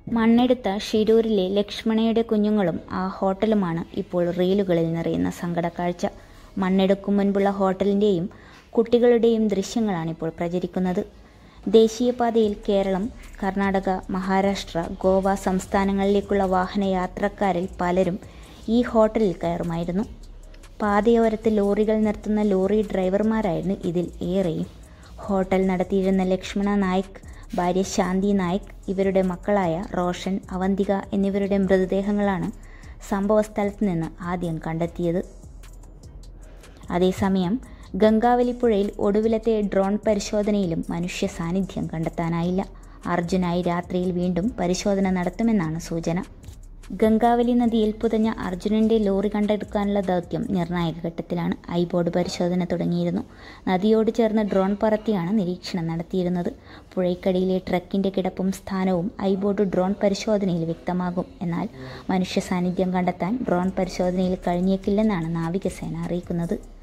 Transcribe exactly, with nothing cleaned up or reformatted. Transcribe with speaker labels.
Speaker 1: മണ്ണെടുത്ത ഷിരൂരിലെ ലക്ഷ്മണയുടെ കുഞ്ഞുങ്ങളും ആ ഹോട്ടലുമാണ് ഇപ്പോൾ റീലുകളിൽ നിറയുന്ന സങ്കടക്കാഴ്ച. മണ്ണെടുക്കും മുൻപുള്ള ഹോട്ടലിൻ്റെയും കുട്ടികളുടെയും ദൃശ്യങ്ങളാണിപ്പോൾ പ്രചരിക്കുന്നത്. ദേശീയപാതയിൽ കേരളം, കർണാടക, മഹാരാഷ്ട്ര, ഗോവ സംസ്ഥാനങ്ങളിലേക്കുള്ള വാഹനയാത്രക്കാരിൽ പലരും ഈ ഹോട്ടലിൽ കയറുമായിരുന്നു. പാതയോരത്ത് ലോറികൾ നിർത്തുന്ന ലോറി ഡ്രൈവർമാരായിരുന്നു ഇതിൽ ഏറെയും. ഹോട്ടൽ നടത്തിയിരുന്ന ലക്ഷ്മണ നായിക്, ഭാര്യ ശാന്തി നായിക്, ഇവരുടെ മക്കളായ റോഷൻ, അവന്തിക എന്നിവരുടെ മൃതദേഹങ്ങളാണ് സംഭവസ്ഥലത്ത് നിന്ന് ആദ്യം കണ്ടെത്തിയത്. അതേസമയം ഗംഗാവലിപ്പുഴയിൽ ഒടുവിലത്തെ ഡ്രോൺ പരിശോധനയിലും മനുഷ്യ സാന്നിധ്യം കണ്ടെത്താനായില്ല. അർജുനായി രാത്രിയിൽ വീണ്ടും പരിശോധന നടത്തുമെന്നാണ് സൂചന. ഗംഗാവലി നദിയിൽ പുതഞ്ഞ അർജുനൻ്റെ ലോറി കണ്ടെടുക്കാനുള്ള ദൗത്യം നിർണായക ഘട്ടത്തിലാണ്. ഐബോർഡ് പരിശോധന തുടങ്ങിയിരുന്നു. നദിയോട് ചേർന്ന് ഡ്രോൺ പറത്തിയാണ് നിരീക്ഷണം നടത്തിയിരുന്നത്. പുഴയ്ക്കടിയിലെ ട്രക്കിൻ്റെ കിടപ്പും സ്ഥാനവും ഐബോർഡ് ഡ്രോൺ പരിശോധനയിൽ വ്യക്തമാകും. എന്നാൽ മനുഷ്യ സാന്നിധ്യം കണ്ടെത്താൻ ഡ്രോൺ പരിശോധനയിൽ കഴിഞ്ഞേക്കില്ലെന്നാണ് നാവികസേന അറിയിക്കുന്നത്.